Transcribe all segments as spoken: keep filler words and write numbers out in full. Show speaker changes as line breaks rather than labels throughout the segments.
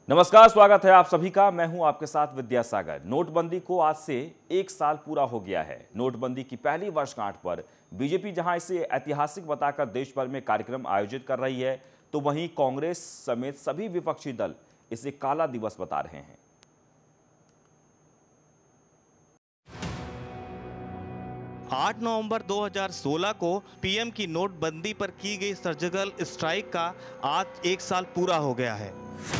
नमस्कार, स्वागत है आप सभी का। मैं हूं आपके साथ विद्यासागर। नोटबंदी को आज से एक साल पूरा हो गया है। नोटबंदी की पहली वर्षगांठ पर बीजेपी जहां इसे ऐतिहासिक बताकर देश भर में कार्यक्रम आयोजित कर रही है, तो वहीं कांग्रेस समेत सभी विपक्षी दल इसे काला दिवस बता रहे हैं।
आठ नवंबर दो हज़ार सोलह को पीएम की नोटबंदी पर की गई सर्जिकल स्ट्राइक का आज एक साल पूरा हो गया है।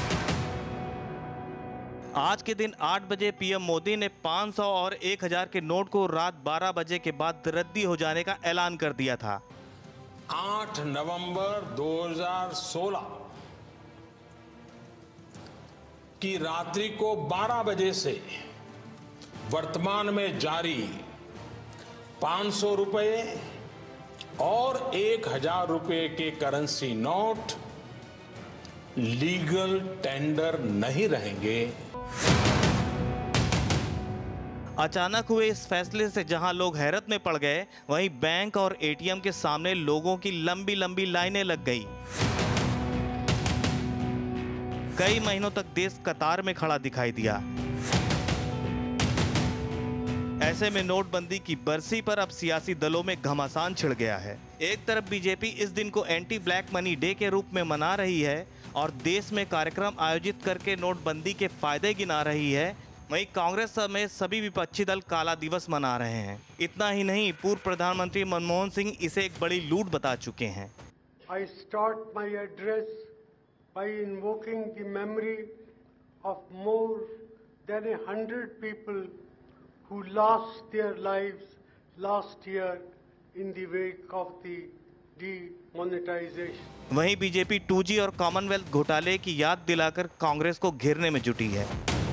आज के दिन आठ बजे पीएम मोदी ने पाँच सौ और एक हज़ार के नोट को रात बारह बजे के बाद रद्दी हो जाने का ऐलान कर दिया था।
आठ नवंबर दो हज़ार सोलह की रात्रि को बारह बजे से वर्तमान में जारी पाँच सौ रुपए और एक हजार रुपए के करेंसी नोट लीगल टेंडर नहीं रहेंगे।
अचानक हुए इस फैसले से जहां लोग हैरत में पड़ गए, वहीं बैंक और एटीएम के सामने लोगों की लंबी लंबी लाइनें लग गई। कई महीनों तक देश कतार में खड़ा दिखाई दिया। ऐसे में नोटबंदी की बरसी पर अब सियासी दलों में घमासान छिड़ गया है। एक तरफ बीजेपी इस दिन को एंटी ब्लैक मनी डे के रूप में मना रही है और देश में कार्यक्रम आयोजित करके नोटबंदी के फायदे गिना रही है, वहीं कांग्रेस समेत सभी विपक्षी दल काला दिवस मना रहे हैं। इतना ही नहीं, पूर्व प्रधानमंत्री मनमोहन सिंह इसे एक बड़ी लूट बता चुके हैं।
I start my address by invoking the memory of more than a hundred people who lost their lives last year in the wake of the demonetization.
वहीं बीजेपी टू जी और कॉमनवेल्थ घोटाले की याद दिलाकर कांग्रेस को घेरने में जुटी है।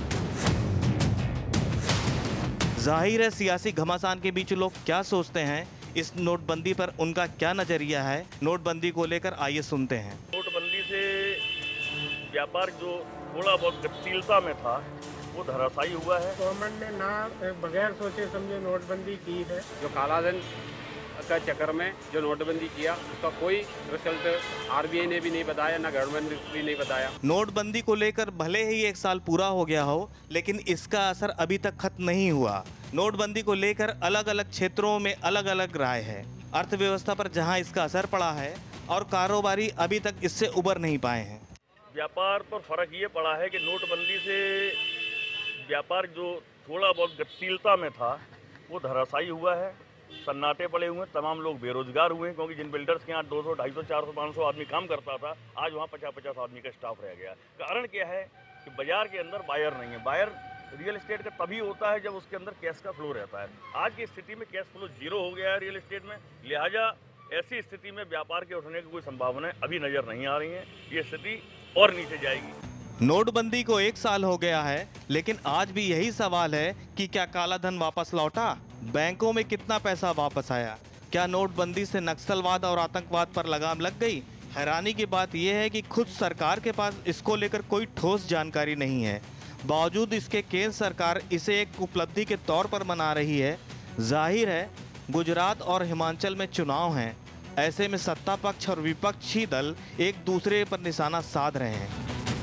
जाहिर है, सियासी घमासान के बीच लोग क्या सोचते हैं, इस नोटबंदी पर उनका क्या नजरिया है, नोटबंदी को लेकर आइए सुनते हैं।
नोटबंदी से व्यापार जो थोड़ा बहुत गतिशीलता में था वो धराशायी हुआ है।
गवर्नमेंट ने ना बगैर सोचे समझे नोटबंदी की है।
जो कालाधन का चक्कर में जो नोटबंदी किया उसका कोई रिजल्ट आरबीआई ने भी नहीं बताया, ना गवर्नमेंट ने भी नहीं बताया।
नोटबंदी को लेकर भले ही एक साल पूरा हो गया हो, लेकिन इसका असर अभी तक खत्म नहीं हुआ। नोटबंदी को लेकर अलग अलग क्षेत्रों में अलग अलग राय है। अर्थव्यवस्था पर जहां इसका असर पड़ा है और कारोबारी अभी तक इससे उबर नहीं पाए हैं।
व्यापार पर फर्क ये पड़ा है कि नोटबंदी से व्यापार जो थोड़ा बहुत गतिशीलता में था वो धराशायी हुआ है। सन्नाटे पड़े हुए, तमाम लोग बेरोजगार हुए, क्योंकि जिन बिल्डर्स के यहाँ दो सौ, ढाई सौ, चार सौ, पाँच सौ आदमी काम करता था, आज वहाँ पचास पचास आदमी का स्टाफ रह गया। कारण क्या है कि बाजार के अंदर बायर नहीं है। बायर रियल एस्टेट का तभी होता है जब उसके अंदर कैश का फ्लो रहता है। आज की स्थिति में कैश फ्लो जीरो हो गया है रियल एस्टेट में, लिहाजा ऐसी स्थिति में व्यापार के उठने की कोई संभावनाएं अभी नजर नहीं आ रही हैं। ये स्थिति और नीचे जाएगी।
नोटबंदी को एक साल हो गया है, लेकिन आज भी यही सवाल है कि क्या काला धन वापस लौटा, बैंकों में कितना पैसा वापस आया, क्या नोटबंदी से नक्सलवाद और आतंकवाद पर लगाम लग गई। हैरानी की बात यह है कि खुद सरकार के पास इसको लेकर कोई ठोस जानकारी नहीं है। बावजूद इसके केंद्र सरकार इसे एक उपलब्धि के तौर पर मना रही है। जाहिर है, गुजरात और हिमाचल में चुनाव हैं, ऐसे में सत्ता पक्ष और विपक्षी दल एक दूसरे पर निशाना साध रहे हैं।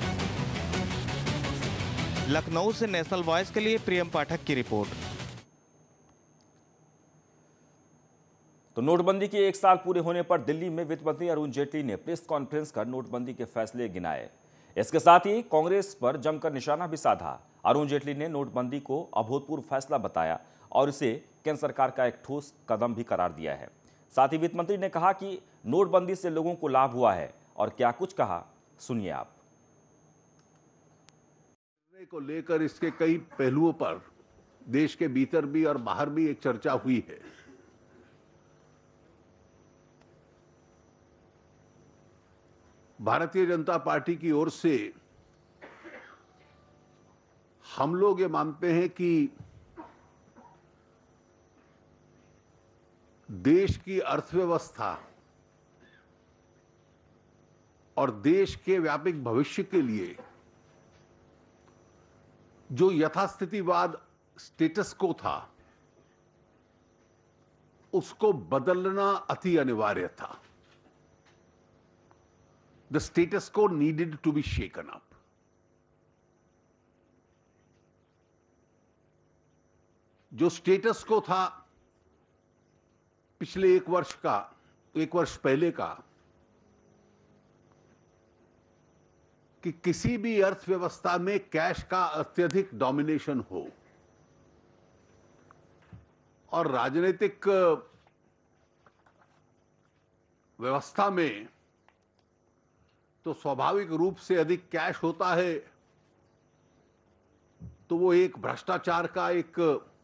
लखनऊ से नेशनल वॉइस के लिए प्रियम पाठक की रिपोर्ट।
तो नोटबंदी के एक साल पूरे होने पर दिल्ली में वित्त मंत्री अरुण जेटली ने प्रेस कॉन्फ्रेंस कर नोटबंदी के फैसले गिनाए। इसके साथ ही कांग्रेस पर जमकर निशाना भी साधा। अरुण जेटली ने नोटबंदी को अभूतपूर्व फैसला बताया और इसे केंद्र सरकार का एक ठोस कदम भी करार दिया है। साथ ही वित्त मंत्री ने कहा कि नोटबंदी से लोगों को लाभ हुआ है और क्या कुछ कहा, सुनिए आप।
को लेकर इसके कई पहलुओं पर देश के भीतर भी और बाहर भी एक चर्चा हुई है। भारतीय जनता पार्टी की ओर से हम लोग ये मानते हैं कि देश की अर्थव्यवस्था और देश के व्यापक भविष्य के लिए जो यथास्थितिवाद स्टेटस को था, उसको बदलना अति अनिवार्य था। The status quo needed to be shaken up. जो स्टेटस को था पिछले एक वर्ष का, एक वर्ष पहले का, कि किसी भी अर्थव्यवस्था में कैश का अत्यधिक डोमिनेशन हो और राजनीतिक व्यवस्था में तो स्वाभाविक रूप से अधिक कैश होता है तो वो एक भ्रष्टाचार का एक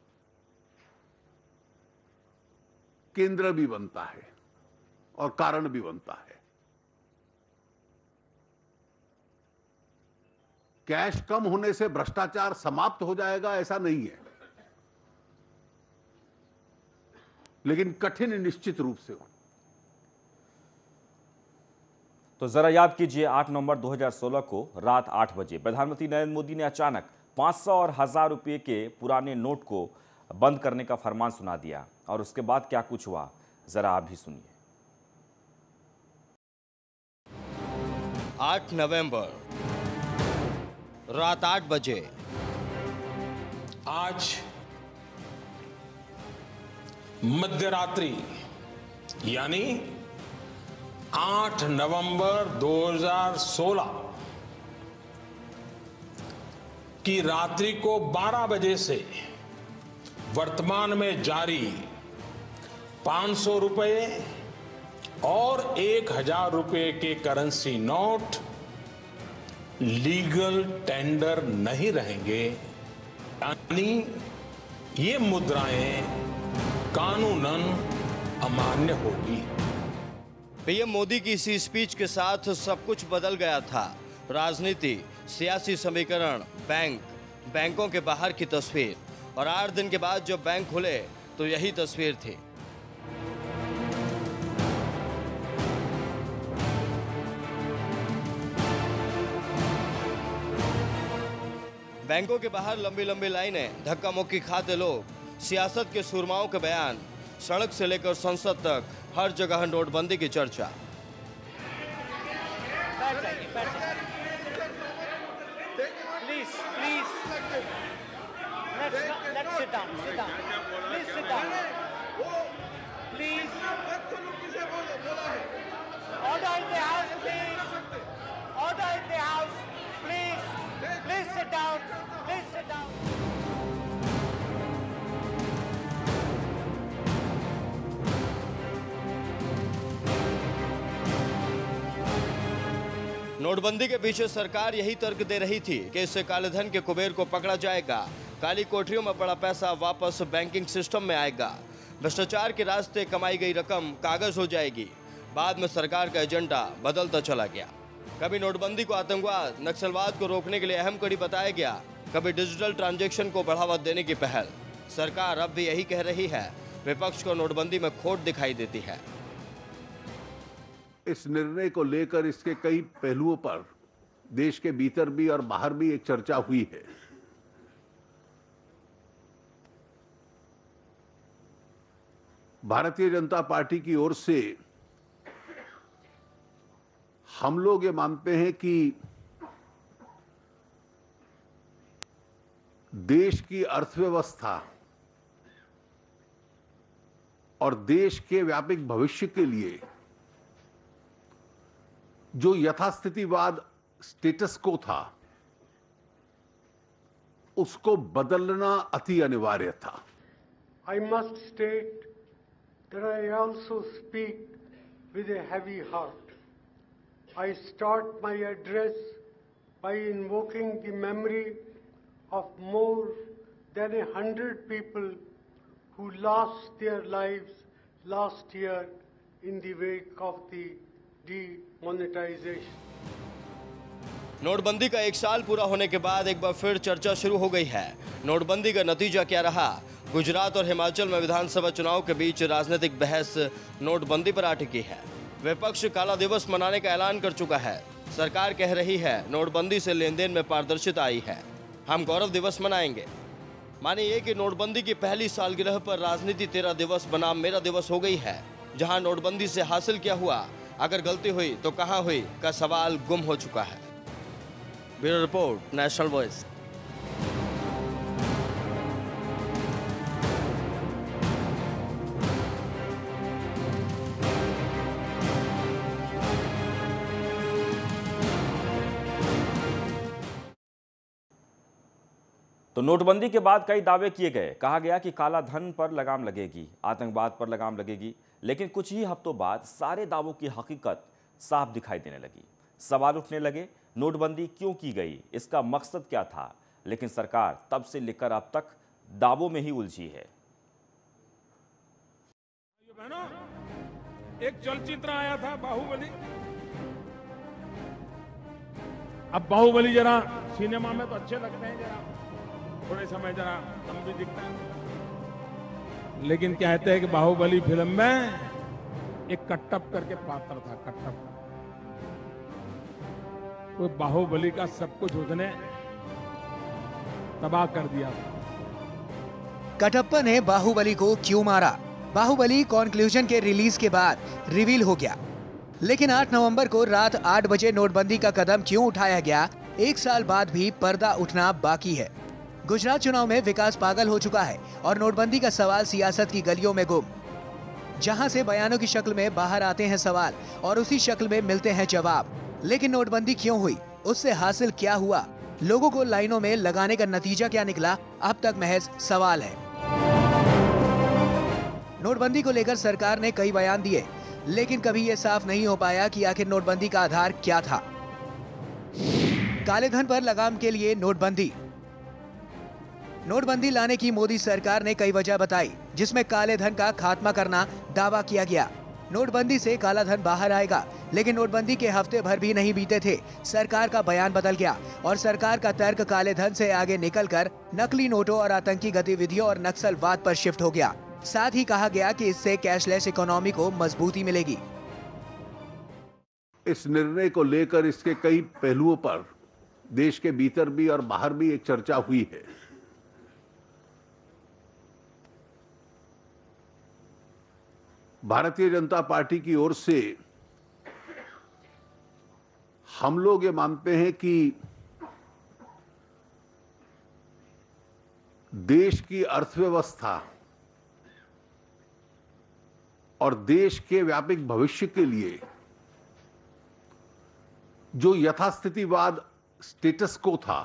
केंद्र भी बनता है और कारण भी बनता है। कैश कम होने से भ्रष्टाचार समाप्त हो जाएगा ऐसा नहीं है, लेकिन कठिन निश्चित रूप से हो।
तो जरा याद कीजिए, आठ नवंबर दो हज़ार सोलह को रात आठ बजे प्रधानमंत्री नरेंद्र मोदी ने अचानक पाँच सौ और हजार रुपये के पुराने नोट को बंद करने का फरमान सुना दिया, और उसके बाद क्या कुछ हुआ जरा आप भी सुनिए।
आठ नवंबर रात आठ बजे
आज मध्यरात्रि यानी आठ नवंबर दो हज़ार सोलह की रात्रि को बारह बजे से वर्तमान में जारी पाँच सौ रुपये और एक हजार रुपये के करेंसी नोट लीगल टेंडर नहीं रहेंगे, यानी ये मुद्राएं कानूनन अमान्य होगी।
पीएम मोदी की इसी स्पीच के साथ सब कुछ बदल गया था। राजनीति, सियासी समीकरण, बैंक, बैंकों के बाहर की तस्वीर, और आठ दिन के बाद जब बैंक खुले तो यही तस्वीर थी। बैंकों के बाहर लंबी लंबी लाइनें, धक्का मुक्की खाते लोग, सियासत के सुरमाओं के बयान, सड़क से लेकर संसद तक हर जगह नोटबंदी की चर्चा।
Please, please. Let's, let's sit down, sit down. Please sit down. Please. Order in the house, please. Order in the house, please. Please sit down. Please sit down.
नोटबंदी के पीछे सरकार यही तर्क दे रही थी कि इससे कालेधन के कुबेर को पकड़ा जाएगा, काली कोठरियों में पड़ा पैसा वापस बैंकिंग सिस्टम में आएगा, भ्रष्टाचार के रास्ते कमाई गई रकम कागज हो जाएगी। बाद में सरकार का एजेंडा बदलता चला गया। कभी नोटबंदी को आतंकवाद, नक्सलवाद को रोकने के लिए अहम कड़ी बताया गया, कभी डिजिटल ट्रांजैक्शन को बढ़ावा देने की पहल। सरकार अब भी यही कह रही है। विपक्ष को नोटबंदी में खोट दिखाई देती है।
इस निर्णय को लेकर इसके कई पहलुओं पर देश के भीतर भी और बाहर भी एक चर्चा हुई है। भारतीय जनता पार्टी की ओर से हम लोग ये मानते हैं कि देश की अर्थव्यवस्था और देश के व्यापक भविष्य के लिए जो यथास्थितिवाद स्टेटस को था उसको बदलना अति अनिवार्य था।
I must state that I also speak with a heavy heart. I start my address by invoking the memory of more than a hundred people who lost their lives last year in the wake of the demonetization.
नोटबंदी का एक साल पूरा होने के बाद एक बार फिर चर्चा शुरू हो गई है। नोटबंदी का नतीजा क्या रहा? गुजरात और हिमाचल में विधानसभा चुनाव के बीच राजनीतिक बहस नोटबंदी पर आ टिकी है। विपक्ष काला दिवस मनाने का ऐलान कर चुका है। सरकार कह रही है नोटबंदी से लेन देन में पारदर्शिता आई है, हम गौरव दिवस मनाएंगे। माने ये कि नोटबंदी की पहली सालगिरह पर राजनीति तेरा दिवस बनाम मेरा दिवस हो गई है। जहां नोटबंदी से हासिल क्या हुआ, अगर गलती हुई तो कहां हुई का सवाल गुम हो चुका है। Bureau report, national voice.
तो नोटबंदी के बाद कई दावे किए गए। कहा गया कि काला धन पर लगाम लगेगी, आतंकवाद पर लगाम लगेगी, लेकिन कुछ ही हफ्तों बाद सारे दावों की हकीकत साफ दिखाई देने लगी। सवाल उठने लगे, नोटबंदी क्यों की गई, इसका मकसद क्या था। लेकिन सरकार तब से लेकर अब तक दावों में ही उलझी है।
एक चलचित्र आया था बाहुबली। अब बाहुबली जरा सिनेमा में तो अच्छे लगते हैं, जरा थोड़े समय जरा कम भी दिखता है, लेकिन कहते हैं कि बाहुबली फिल्म में एक कट्टप करके पात्र था। कट्टप वो बाहुबली का सब कुछ उसने तबाह कर दिया था।
कटप्पा ने बाहुबली को क्यों मारा? बाहुबली कॉन्क्लूजन के रिलीज के बाद रिवील हो गया, लेकिन आठ नवंबर को रात आठ बजे नोटबंदी का कदम क्यों उठाया गया, एक साल बाद भी पर्दा उठना बाकी है। गुजरात चुनाव में विकास पागल हो चुका है और नोटबंदी का सवाल सियासत की गलियों में गुम, जहां से बयानों की शक्ल में बाहर आते हैं सवाल और उसी शक्ल में मिलते हैं जवाब। लेकिन नोटबंदी क्यों हुई, उससे हासिल क्या हुआ, लोगों को लाइनों में लगाने का नतीजा क्या निकला, अब तक महज सवाल है। नोटबंदी को लेकर सरकार ने कई बयान दिए, लेकिन कभी यह साफ नहीं हो पाया कि आखिर नोटबंदी का आधार क्या था। काले धन पर लगाम के लिए नोटबंदी। नोटबंदी लाने की मोदी सरकार ने कई वजह बताई, जिसमें काले धन का खात्मा करना दावा किया गया। नोटबंदी से काला धन बाहर आएगा, लेकिन नोटबंदी के हफ्ते भर भी नहीं बीते थे, सरकार का बयान बदल गया और सरकार का तर्क काले धन से आगे निकलकर नकली नोटों और आतंकी गतिविधियों और नक्सलवाद पर शिफ्ट हो गया। साथ ही कहा गया कि इससे कैशलेस इकोनॉमी को मजबूती मिलेगी।
इस निर्णय को लेकर इसके कई पहलुओं पर देश के भीतर भी और बाहर भी एक चर्चा हुई है। भारतीय जनता पार्टी की ओर से हम लोग ये मानते हैं कि देश की अर्थव्यवस्था और देश के व्यापक भविष्य के लिए जो यथास्थितिवाद स्टेटस को था,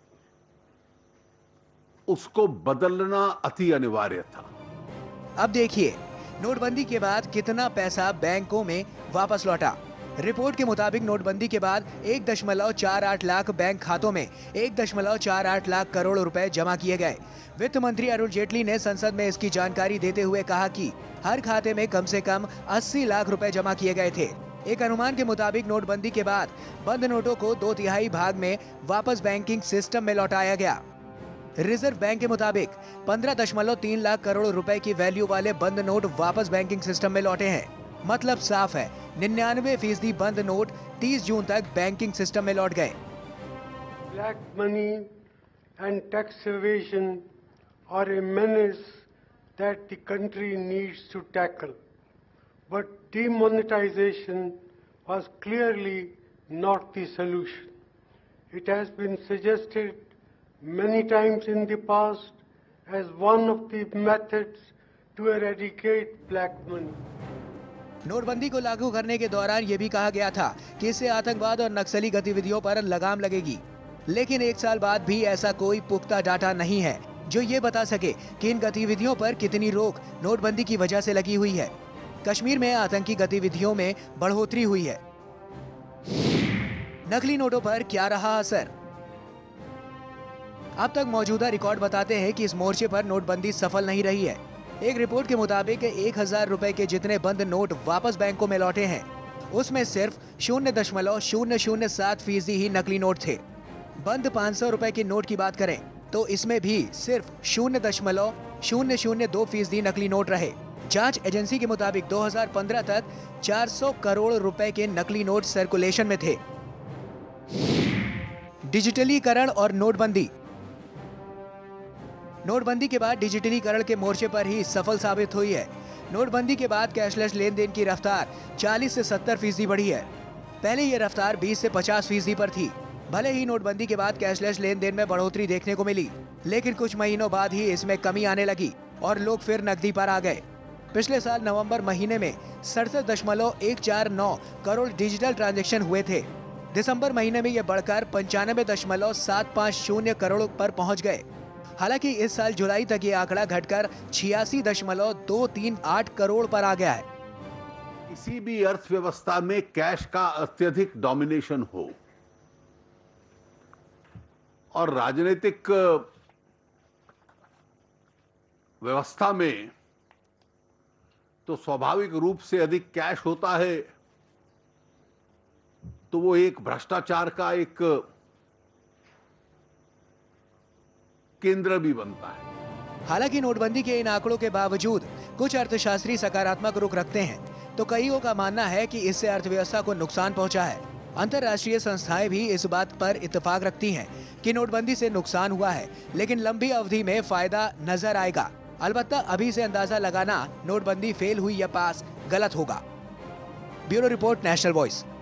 उसको बदलना अति अनिवार्य था।
अब देखिए, नोटबंदी के बाद कितना पैसा बैंकों में वापस लौटा। रिपोर्ट के मुताबिक नोटबंदी के बाद एक दशमलव चार आठ लाख बैंक खातों में एक दशमलव चार आठ लाख करोड़ रुपए जमा किए गए। वित्त मंत्री अरुण जेटली ने संसद में इसकी जानकारी देते हुए कहा कि हर खाते में कम से कम अस्सी लाख रुपए जमा किए गए थे। एक अनुमान के मुताबिक नोटबंदी के बाद बंद नोटों को दो तिहाई भाग में वापस बैंकिंग सिस्टम में लौटाया गया। रिजर्व बैंक के मुताबिक पंद्रह दशमलव तीन लाख करोड़ रुपए की वैल्यू वाले बंद नोट वापस बैंकिंग सिस्टम में लौटे हैं। मतलब साफ है, निन्यानवे फीसदी बंद नोट तीस जून तक बैंकिंग सिस्टम में लौट गए।
Black money and tax evasion are a menace that the country needs to tackle, but demonetization was clearly not the solution. It has been suggested many times in the past as one of the methods to eradicate black money.
नोटबंदी को लागू करने के दौरान ये भी कहा गया था कि इससे आतंकवाद और नक्सली गतिविधियों पर लगाम लगेगी, लेकिन एक साल बाद भी ऐसा कोई पुख्ता डाटा नहीं है जो ये बता सके कि इन गतिविधियों पर कितनी रोक नोटबंदी की वजह से लगी हुई है। कश्मीर में आतंकी गतिविधियों में बढ़ोतरी हुई है। नकली नोटों पर क्या रहा असर? अब तक मौजूदा रिकॉर्ड बताते हैं कि इस मोर्चे पर नोटबंदी सफल नहीं रही है। एक रिपोर्ट के मुताबिक एक हजार रुपए के जितने बंद नोट वापस बैंकों में लौटे हैं, उसमें सिर्फ शून्य दशमलव शून्य शून्य सात फीसदी ही नकली नोट थे। बंद पाँच सौ रुपए के नोट की बात करें तो इसमें भी सिर्फ शून्य दशमलव शून्य शून्य दो फीसदी नकली नोट रहे। जांच एजेंसी के मुताबिक दो हज़ार पंद्रह तक चार सौ करोड़ रुपए के नकली नोट सर्कुलेशन में थे। डिजिटलीकरण और नोटबंदी। नोटबंदी के बाद डिजिटलीकरण के मोर्चे पर ही सफल साबित हुई है। नोटबंदी के बाद कैशलेस लेन देन की रफ्तार चालीस से सत्तर फीसदी बढ़ी है। पहले ये रफ्तार बीस से पचास फीसदी पर थी। भले ही नोटबंदी के बाद कैशलेस लेन देन में बढ़ोतरी देखने को मिली, लेकिन कुछ महीनों बाद ही इसमें कमी आने लगी और लोग फिर नकदी पर आ गए। पिछले साल नवंबर महीने में सड़सठ दशमलव एक चार नौ करोड़ डिजिटल ट्रांजैक्शन हुए थे। दिसंबर महीने में ये बढ़कर पंचानवे दशमलव सात पाँच शून्य करोड़ पर पहुंच गए हालांकि इस साल जुलाई तक ये आंकड़ा घटकर छियासी दशमलव दो तीन आठ करोड़ पर आ गया है।
किसी भी अर्थव्यवस्था में कैश का अत्यधिक डोमिनेशन हो और राजनीतिक व्यवस्था में तो स्वाभाविक रूप से अधिक कैश होता है, तो वो एक भ्रष्टाचार का एक केंद्र भी बनता है।
हालांकि नोटबंदी के इन आंकड़ों के बावजूद कुछ अर्थशास्त्री सकारात्मक रुख रखते हैं, तो कईयों का मानना है कि इससे अर्थव्यवस्था को नुकसान पहुंचा है। अंतर्राष्ट्रीय संस्थाएं भी इस बात पर इत्तेफाक रखती हैं कि नोटबंदी से नुकसान हुआ है, लेकिन लंबी अवधि में फायदा नजर आएगा। अलबत्ता अभी से अंदाजा लगाना नोटबंदी फेल हुई या पास गलत होगा। Bureau report, national voice.